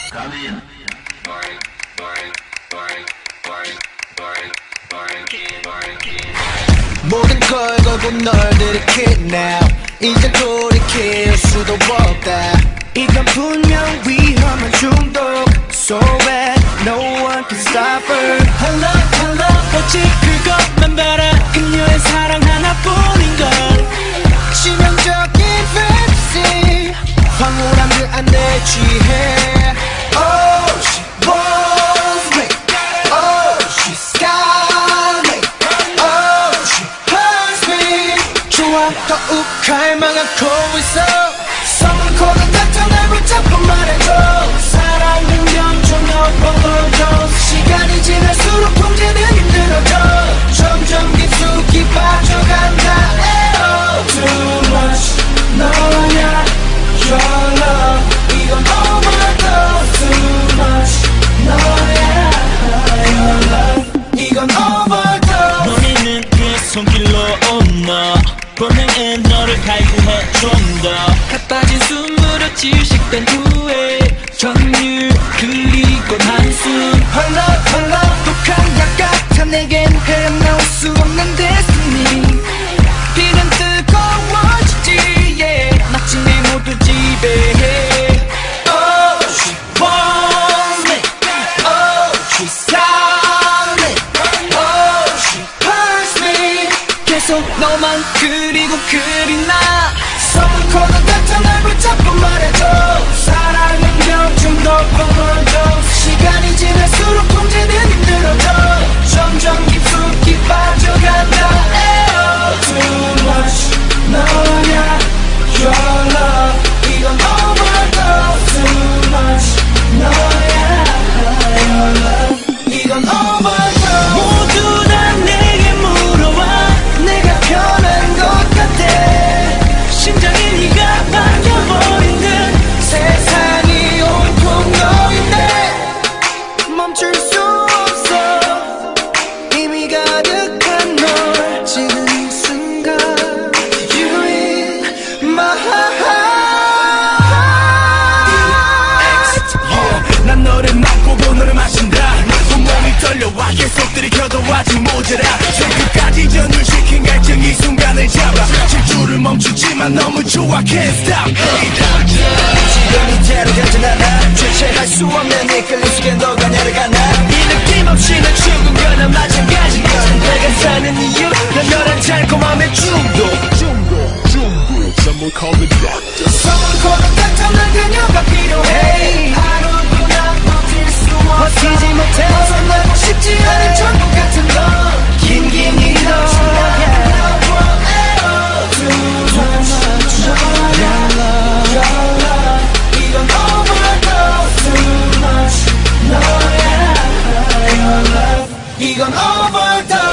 모든 걸 걸고 널 들이킬 now 이제 돌이킬 수도 없다 이건 분명 위험한 중독 So bad no one can stop her Hello hello 오직 그것만 바라 그녀의 사랑 하나뿐인걸 치명적인 fantasy 황홀함들 안에 취해 Oh she wants me Oh she's got me Oh she hurts me 좋아 더욱 갈망하고 있어 서글코는 닥쳐 날 붙잡고 말해줘 사랑은 영존형 Overdose 시간이 지날수록 통제는 힘들어져 점점 깊숙이 빠져간다 에어 Too much 너야 Your love 이건 Overdose Too much 너야 Your love 이건 Overdose 너희는 그 손길로 온너 본능에 너를 갈구해 좀 더 가빠진 숨으로 질식된 후에 전율 그리고 한숨 헐렁 독한 약 같아 내겐 헤어나올 수 없는 destiny 빛은 뜨거워지지 yeah. 마치 내 모두 지배해 Oh she wants me Oh she's got me Oh she hurts me 계속 너만 그리고 그리나 서글코는 닥쳐 날 붙잡고 말해줘 사랑은 병중독 Overdose 시간이 지날수록 통제는 힘들어져 점점 깊숙이 빠져간다 에어 Too much 너야 Your love 이건 Overdose Too much 너야 Your love 이건 Overdose 모두 다 내게 물어와 내가 변한 것 같아 심장이 네가 바뀌어버리는 세상이 온통 너인데 멈출 수 없어 이미 가득한 널 지금 이 순간 You in my heart 난 너를 맛보고 너를 마신다 온몸이 떨려와 계속 들이켜도 아직 모자라 최근까지 전율시킨 갈증 이 순간을 잡아 질주를 멈추지만 너무 좋아 Can't stop 지금 이대로 가진 않아 주체할 수 없는 이끌림 속에 너가 내려가나 이 느낌 없이 난 죽은 거나 마찬가지야 내가 사는 이유 난 너란 달콤함의 중독 Someone call the doctor 서글코는 닥쳐 난 그녀가 필요해 하루도 난 버틸 수 없어 버티지 못해 벗어나고 싶지 않은 천국 같은 너 긴긴 너 이건 Overdose Too much 너야 Your love 이건 Overdose